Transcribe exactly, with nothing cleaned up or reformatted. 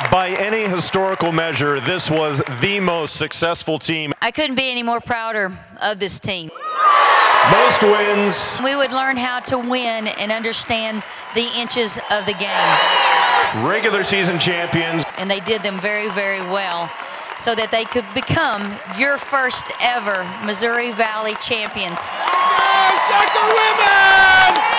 By any historical measure, this was the most successful team. I couldn't be any more prouder of this team. Most wins. We would learn how to win and understand the inches of the game. Regular season champions. And they did them very, very well so that they could become your first ever Missouri Valley champions. Shocker women!